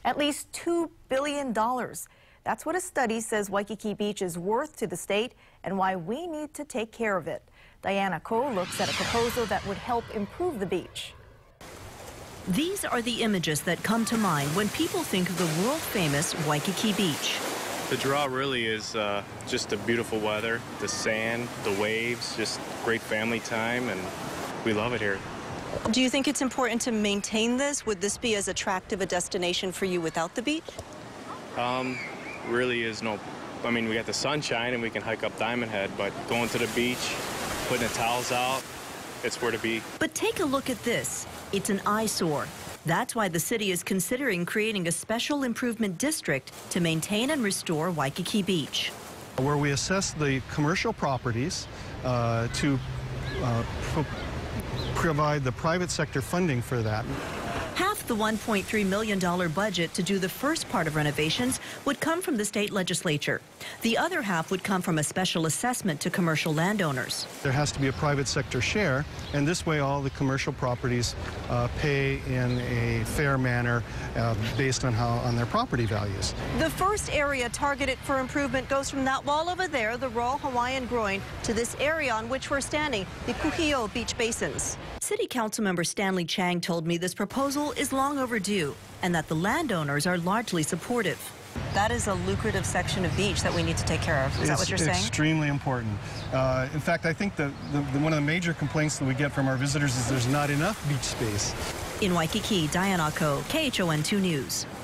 At least $2 billion. That's what a study says Waikiki Beach is worth to the state and why we need to take care of it. Diana Ko looks at a proposal that would help improve the beach. These are the images that come to mind when people think of the world-famous Waikiki Beach. The draw really is just the beautiful weather, the sand, the waves, just great family time, and we love it here. Do you think it's important to maintain this? Would this be as attractive a destination for you without the beach? Really is no, I mean, we got the sunshine and we can hike up Diamond Head, but going to the beach, putting the towels out, it's where to be. But take a look at this. It's an eyesore. That's why the city is considering creating a special improvement district to maintain and restore Waikiki Beach. Where we assess the commercial properties to provide the private sector funding for that. Half the $1.3 million budget to do the first part of renovations would come from the state legislature. The other half would come from a special assessment to commercial landowners. There has to be a private sector share, and this way all the commercial properties pay in a fair manner based on their property values. The first area targeted for improvement goes from that wall over there, the Royal Hawaiian Groin, to this area on which we're standing, the Kuhio Beach Basins. City Council member Stanley Chang told me this proposal is long overdue and that the landowners are largely supportive. That is a lucrative section of beach that we need to take care of. Is that what you're saying? It's extremely important. In fact, I think one of the major complaints that we get from our visitors is there's not enough beach space. In Waikiki, Diana Ko, KHON2 News.